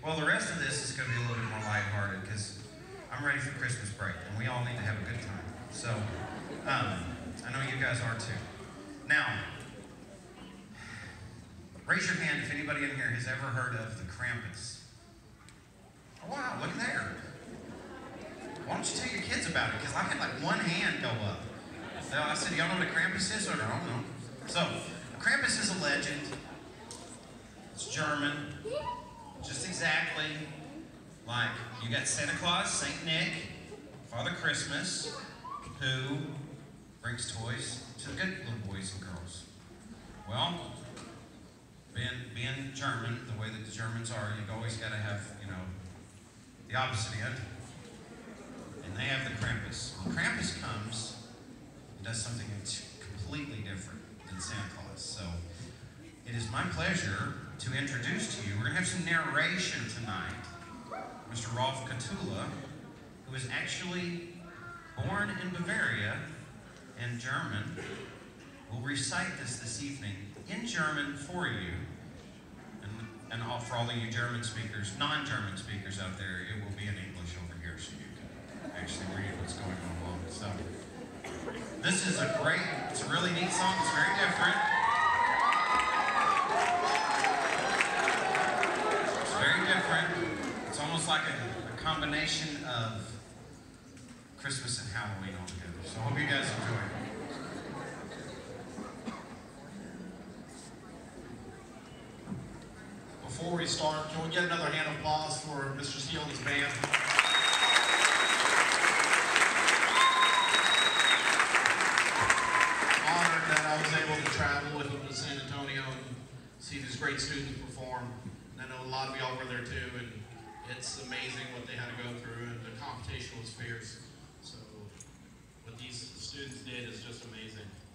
Well, the rest of this is going to be a little bit more lighthearted because I'm ready for Christmas break, and we all need to have a good time. So, I know you guys are too. Now, raise your hand if anybody in here has ever heard of the Kramups. Oh, wow, look there. Why don't you tell your kids about it? Because I had like one hand go up. So I said, y'all know what a Krampus is? Or I don't know. So, a Krampus is a legend. It's German. Just exactly like you got Santa Claus, Saint Nick, Father Christmas, who brings toys to the good little boys and girls. Well, being German, the way that the Germans are, you've always got to have, you know, the opposite end. And they have the Krampus. When Krampus comes, he does something completely different than Santa Claus. So it is my pleasure to introduce to you, we're going to have some narration tonight. Mr. Rolf Kotulla, who was actually born in Bavaria and German, will recite this evening in German for you. And for all of you German speakers, non-German speakers out there, it will be in English over here so you can actually read what's going on along. So, this is it's a really neat song, it's very different. It's almost like a combination of Christmas and Halloween all together. So I hope you guys enjoy it. Before we start, can we get another hand of applause for Mr. Steele and his band? Honored that I was able to travel with them to San Antonio and see these great students perform. I know a lot of y'all were there too, and it's amazing what they had to go through, and the competition was fierce. So what these students did is just amazing.